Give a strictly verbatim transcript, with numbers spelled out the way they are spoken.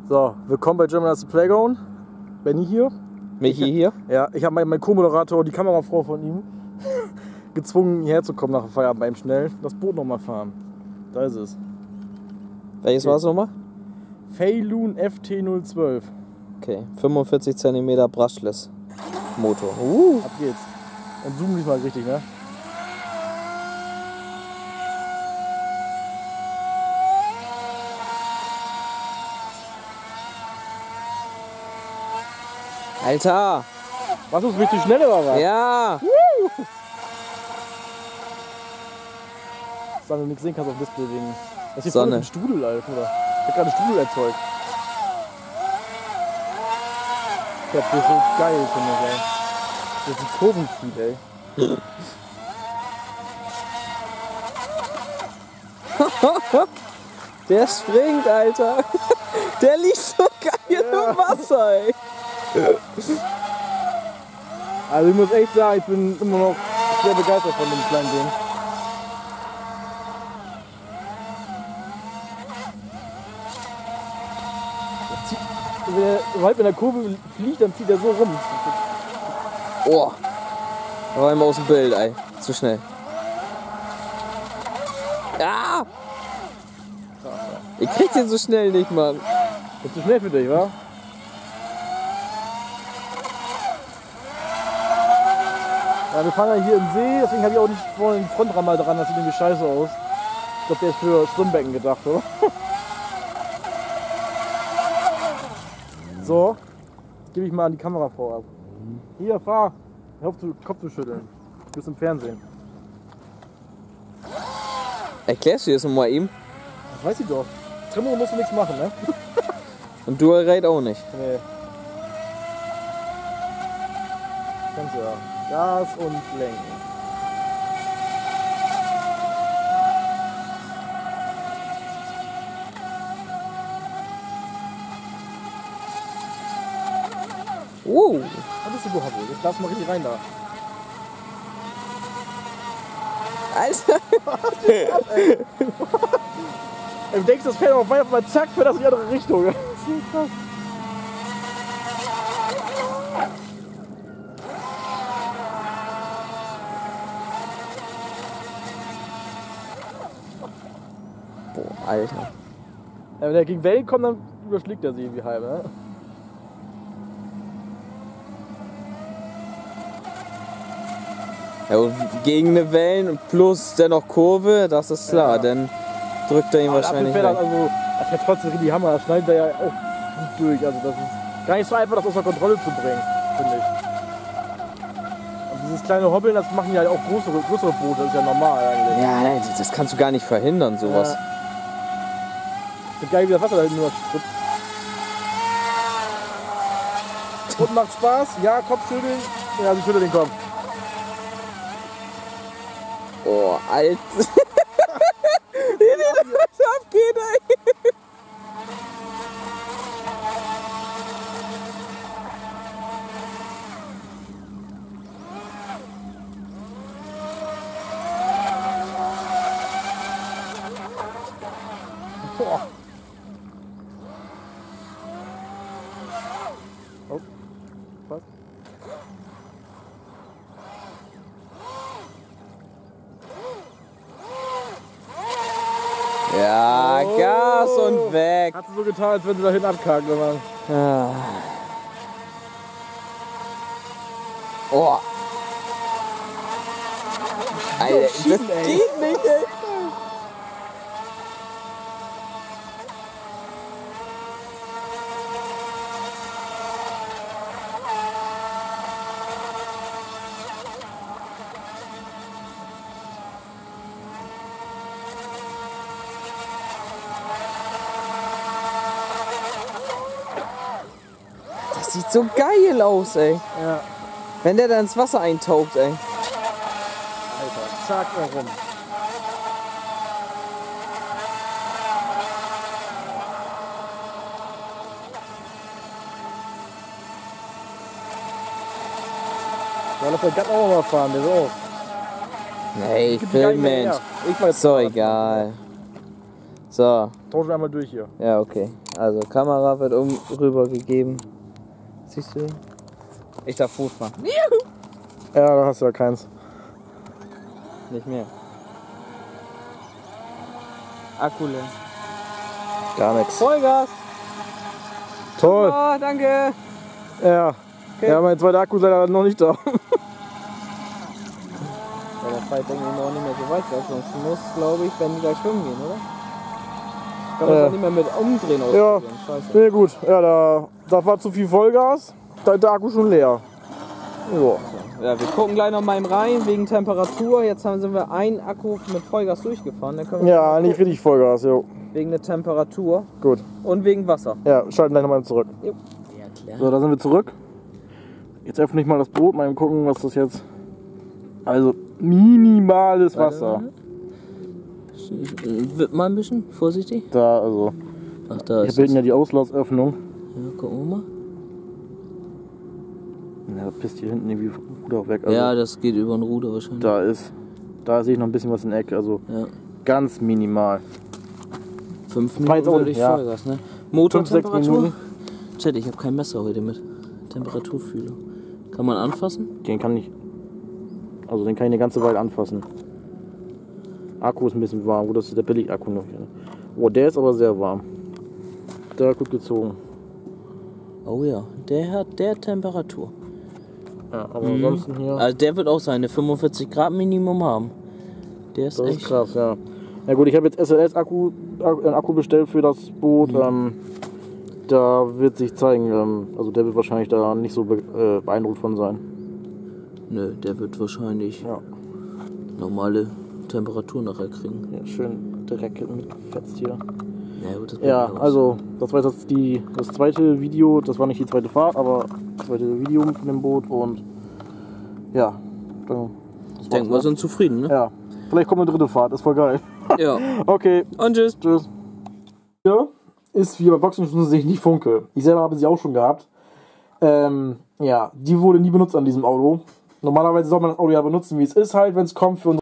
So, willkommen bei German Master Playground. Benny hier. Michi hier? Ja, ich habe meinen mein Co-Moderator, die Kamerafrau von ihm, gezwungen hierher zu kommen nach dem Feierabend beim schnell das Boot nochmal fahren. Da ist es. Welches okay. war es nochmal? Feilun F T null zwölf. Okay, fünfundvierzig Zentimeter Brushless Motor. Uh. Ab geht's. Und zoom diesmal richtig, ne? Alter! Was ist richtig schnell oder was? Ja! Uh. Wenn du nichts sehen kannst auf dem Display wegen. Das ist hier voll ein Strudel, Alter. Ich hab gerade Strudel erzeugt. Ich hab das so geil, finde ich, ey. Das ist ein Kurvenfeed, ey. Der springt, Alter. Der liegt so geil ja. im Wasser, ey. Also ich muss echt sagen, ich bin immer noch sehr begeistert von dem kleinen Ding. Wenn er weit mit der Kurve fliegt, dann zieht er so rum. Oh, da war immer aus dem Bild, ey. Zu schnell. Ah! Ich krieg den so schnell nicht, Mann. Das ist zu schnell für dich, wa? Ja, wir fahren ja hier im See, deswegen habe ich auch nicht vorne den Frontrammer dran, das sieht irgendwie scheiße aus. Ich glaube, der ist für Schwimmbecken gedacht, oder? So, jetzt gebe ich mal an die Kamerafrau ab. Hier, fahr! Hör auf, den Kopf zu schütteln. Du bist im Fernsehen. Erklärst du das nochmal ihm? Das weiß ich doch. Tremolo musst du nichts machen, ne? Und Dual Ride auch nicht? Nee. Kannst du ja. Gas und lenken. Uh. Was bist du überhaupt? Jetzt darfst du mal richtig rein da. Alter! Ey. Du denkst, das fährt auf einmal zack, fährt das in die andere Richtung. Das ist so krass. Boah, Alter. Ja, wenn er gegen Wellen kommt, dann überschlägt er sie irgendwie halb, ne? Ja, und gegen eine Wellen plus dennoch Kurve, das ist klar, ja. Dann drückt er ihn aber wahrscheinlich weg. Das, also, das fährt trotzdem richtig Hammer, das schneidet er ja auch gut durch. Also das ist gar nicht so einfach, das außer Kontrolle zu bringen, finde ich. Und dieses kleine Hobbeln, das machen ja auch größere, größere Boote, das ist ja normal eigentlich. Ja, das kannst du gar nicht verhindern, sowas. Ja. Ich finde geil, wie das Wasser da hinten nur spritzt. Und macht Spaß, ja, Kopfschütteln, ja, sie schüttelt den Kopf. Oh, Alter. Wie das abgeht, ey. Boah. Oh. Was? Ja, oh. Gas und weg. Hat sie so getan, als wenn sie da hinten abkackt, oder? Ah. Oh. Alter, das geht nicht, ey. Das sieht so geil aus, ey. Ja. Wenn der da ins Wasser eintaucht, ey. Alter, zack, rum. Ja, lass den Gatten auch mal fahren, der ist auch. Nee, ich film, Mensch. Ist doch egal. So. Tauschen wir einmal durch hier. Ja, okay. Also Kamera wird um rübergegeben. Siehst du den? Ich darf Fuß fahren. Ja, da hast du ja keins. Nicht mehr. Akku leer. Gar nichts. Vollgas! Toll. Oh, danke! Ja. Okay. Ja, mein zweiter Akku ist leider noch nicht da. Ja, der Fight denke ich noch nicht mehr so weit, sonst muss, glaube ich, wenn die gleich schwimmen gehen, oder? Ich kann das Äh. auch nicht mehr mit umdrehen Ja. ausprobieren. Scheiße. Nee, gut. Ja, da, da war zu viel Vollgas. Da ist der Akku schon leer. Ja. Ja, wir gucken gleich noch mal eben rein, wegen Temperatur. Jetzt haben sind wir einen Akku mit Vollgas durchgefahren. Dann können wir Ja, mal nicht gucken. richtig Vollgas, jo. Wegen der Temperatur Gut. und wegen Wasser. Ja, schalten gleich nochmal zurück. Ja, klar. So, da sind wir zurück. Jetzt öffne ich mal das Boot, mal eben gucken, was das jetzt. Also minimales Wasser. Wird mal ein bisschen vorsichtig. Da, also. Ach, da Hier bilden ja die Auslassöffnung. Ja, gucken wir mal. Ja, das pisst hier hinten irgendwie vom Ruder weg. Also, Ja, das geht über den Ruder wahrscheinlich. da ist. Da sehe ich noch ein bisschen was in der Ecke. Also Ja. ganz minimal. Fünf war jetzt Minuten auch- würde ich ja. Vollgas, ne? Fünf, sechs Motortemperatur? Minuten. Chat, ich habe kein Messer heute mit. Temperaturfühler. Kann man anfassen? Den kann ich. Also den kann ich eine ganze Weile anfassen. Akku ist ein bisschen warm. Gut, das ist der Billig-Akku noch hier. Oh, der ist aber sehr warm. Der hat gut gezogen. Oh ja, der hat der Temperatur. Ja, aber Mhm. ansonsten hier. Also der wird auch seine fünfundvierzig Grad Minimum haben. Der ist Das echt ist krass, ja. Na gut, ich habe jetzt S L S-Akku einen Akku bestellt für das Boot. Mhm. Ähm, da wird sich zeigen, ähm, also der wird wahrscheinlich da nicht so be äh, beeindruckt von sein. Nö, der wird wahrscheinlich Ja, normale Temperatur nachher kriegen. ja schön Dreck mitgefetzt hier. Ja, gut, das Ja, bleibt aus. also das war jetzt die, das zweite Video, das war nicht die zweite Fahrt, aber das zweite Video von dem Boot und ja, dann, Ich denke, wir sind zufrieden, ne? ja, vielleicht kommt eine dritte Fahrt, ist voll geil. Ja. Okay, Und tschüss. tschüss. Hier ist wie bei Boxenschnitten sich nicht Funke. Ich selber habe sie auch schon gehabt. Ähm, ja, die wurde nie benutzt an diesem Auto. Normalerweise soll man das Auto ja benutzen, wie es ist halt, wenn es kommt für unsere